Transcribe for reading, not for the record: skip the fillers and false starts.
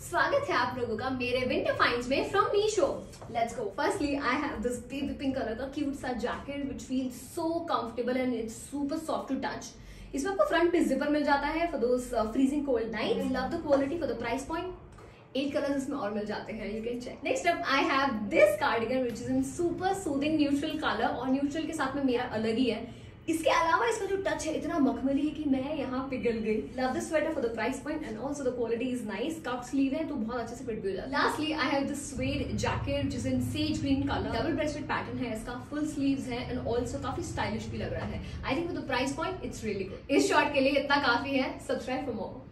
स्वागत है आप लोगों का मेरे विंटर फाइंड्स में from Meesho. Let's go. Firstly I have this baby pink colour का क्यूट सा jacket which feels so comfortable and it's super soft to touch. इसमें आपको फ्रंट पे जिपर मिल जाता है for those freezing cold nights. Love the quality for the price point. 8 colours इसमें और मिल जाते हैं, you can check. Next up I have this cardigan which is in super soothing neutral colour और न्यूट्रल के साथ में मेरा अलग ही है। इसके अलावा इसका जो टच है इतना मखमली है कि मैं यहाँ पिघल गई। Love this sweater for the price point and also the quality is nice. Cup sleeve है तो बहुत अच्छे से फिट भी हो जाता है। Lastly I have this suede jacket जिस in sage green colour. Double breasted pattern है इसका, फुल स्लीव्स है एंड आल्सो काफी स्टाइलिश भी लग रहा है। I think for the price point it's really good. इस शॉर्ट के लिए इतना काफी है। Subscribe for more.